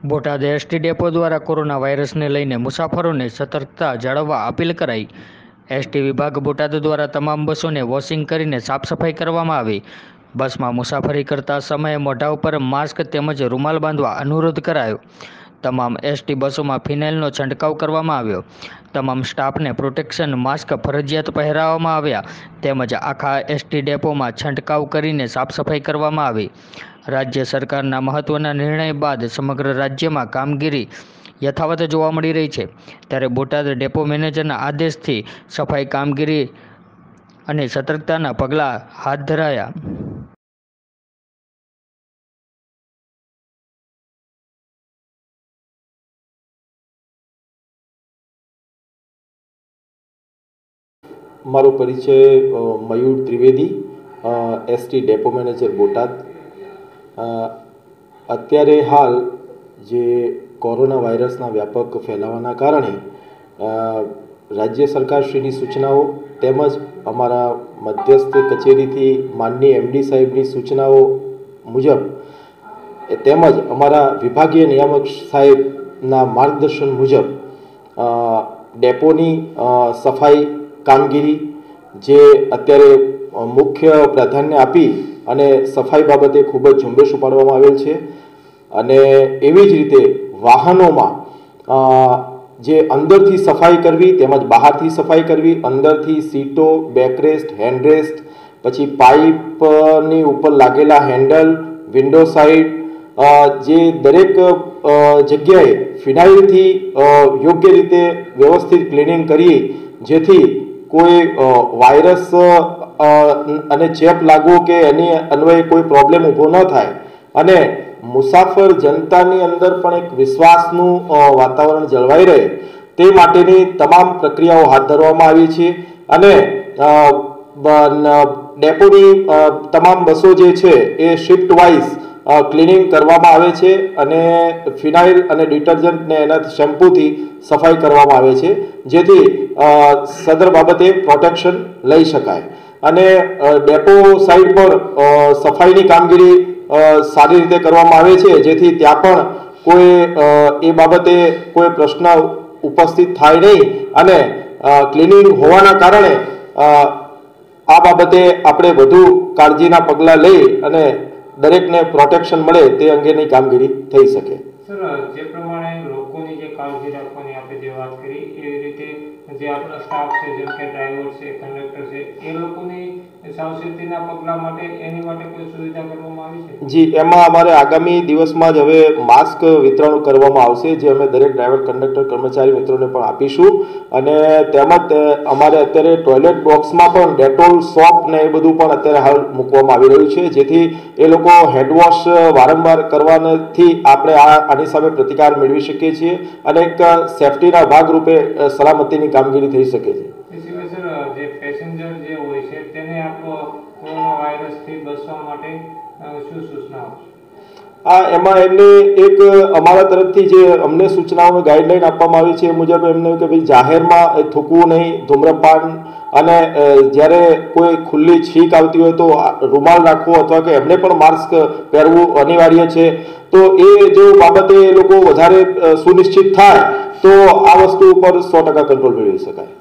Botad ST depot દ્વારા corona વાયરસને લઈને મુસાફરોને સતર્કતા જાળવવા અપીલ કરાઈ। એસટી વિભાગ બોટાદ દ્વારા તમામ બસોને વોશિંગ કરીને સાફ સફાઈ કરવામાં આવી। બસમાં મુસાફરી કરતા સમયે મોઢા ઉપર માસ્ક તેમજ રૂમાલ બાંધવા અનુરોધ કરાયો। તમામ એસટી બસોમાં ફિનાઇલનો છંટકાવ કરવામાં આવ્યો। તમામ સ્ટાફને પ્રોટેક્શન માસ્ક ફરજિયાત પહેરાવવામાં આવ્યા તેમજ આખા એસટી ડેપોમાં છંટકાવ કરીને સાફ સફાઈ કરવામાં આવી। રાજ્ય સરકારના મહત્વના નિર્ણય બાદ સમગ્ર રાજ્યમાં કામગીરી યથાવત જોવા મળી રહી છે, ત્યારે બોટાદ ડેપો મેનેજરના આદેશથી સફાઈ કામગીરી અને સતર્કતાના પગલાં હાથ ધરાયા। મારો પરિચય Mayur Trivedi, ST depot manager Botad. અત્યારે હાલ જે કોરોના વાયરસના વ્યાપક ફેલાવાના કારણે રાજ્ય સરકારશ્રીની સૂચનાઓ તેમજ અમારા મધ્યસ્થ કચેરીથી માનનીય એમડી સાહેબની સૂચનાઓ મુજબ તેમજ અમારા વિભાગીય નિયામક સાહેબના માર્ગદર્શન મુજબ ડેપોની સફાઈ કામગીરી જે અત્યારે મુખ્ય પ્રાધાન્ય આપી અને સફાઈ બાબતે ખૂબ જ ઝુંબેશ ઉપાડવામાં આવેલ છે। અને એવી જ રીતે વાહનોમાં જે અંદરથી સફાઈ કરવી તેમજ બહારથી સફાઈ કરવી, અંદરથી સીટો, બેકરેસ્ટ, હેન્ડરેસ્ટ, પછી પાઇપની ઉપર લાગેલા હેન્ડલ, વિન્ડો સાઇડ, જે દરેક જગ્યાએ ફિનાઇલથી યોગ્ય રીતે વ્યવસ્થિત ક્લિનિંગ કરી જેથી કોઈ વાયરસ અને ચેપ લાગવો કે એની અન્વયે કોઈ પ્રોબ્લેમ ઊભો ન થાય અને મુસાફર જનતાની અંદર પણ એક વિશ્વાસનું વાતાવરણ જળવાઈ રહે તે માટેની તમામ પ્રક્રિયાઓ હાથ ધરવામાં આવી છે। અને ડેપોની તમામ બસો જે છે એ શિફ્ટ વાઇઝ ક્લિનિંગ કરવામાં આવે છે અને ફિનાઇલ અને ડિટર્જન્ટને એના શેમ્પૂથી સફાઈ કરવામાં આવે છે જેથી સદર બાબતે પ્રોટેક્શન લઈ શકાય। અને ડેપો સાઇડ પર સફાઈની કામગીરી સારી રીતે કરવામાં આવે છે જેથી ત્યાં પણ કોઈ એ બાબતે કોઈ પ્રશ્ન ઉપસ્થિત થાય નહીં અને ક્લિનિંગ હોવાના કારણે આ બાબતે આપણે વધુ કાળજીના પગલાં લઈ અને દરેકને પ્રોટેક્શન મળે તે અંગેની કામગીરી થઈ શકે। સર, જે પ્રમાણે લોકોની જે કાળજી રાખવાની આપણે જે વાત કરી એ રીતે જે આપણા સ્ટાફ છે જેમ કે ડ્રાઈવર છે, કંડક્ટર છે, એ લોકોની સાવચેતીના પગલાં માટે એની માટે કોઈ સુવિધા કરવામાં આવી છે? જી, એમાં અમારે આગામી દિવસમાં જ હવે માસ્ક વિતરણ કરવામાં આવશે જે અમે દરેક ડ્રાઈવર, કંડક્ટર, કર્મચારી મિત્રોને પણ આપીશું। અને તેમજ અમારે અત્યારે ટોયલેટ બોક્સમાં પણ ડેટોલ સોપ ને એ બધું પણ અત્યારે હાલ મૂકવામાં આવી રહ્યું છે જેથી એ લોકો હેન્ડવોશ વારંવાર કરવાથી આપણે આની સામે પ્રતિકાર મેળવી શકીએ છીએ અને એક સેફટીના ભાગરૂપે સલામતીની કામગીરી થઈ શકે છે। જે પેસેન્જર જે હોય છે તેને આપણો કોરોના વાયરસથી બચવા માટે શું સૂચના આપશે? એમાં એમને એક અમારા તરફથી જે અમને સૂચનાઓ ગાઈડલાઈન આપવામાં આવી છે એ મુજબ એમને કે ભાઈ જાહેરમાં થૂકવું નહીં, ધૂમ્રપાન અને જ્યારે કોઈ ખુલ્લી છીંક આવતી હોય તો રૂમાલ રાખવો અથવા કે એમને પણ માસ્ક પહેરવું અનિવાર્ય છે। તો એ જો બાબતે એ લોકો વધારે સુનિશ્ચિત થાય તો આ વસ્તુ ઉપર 100% કંટ્રોલ મેળવી શકાય।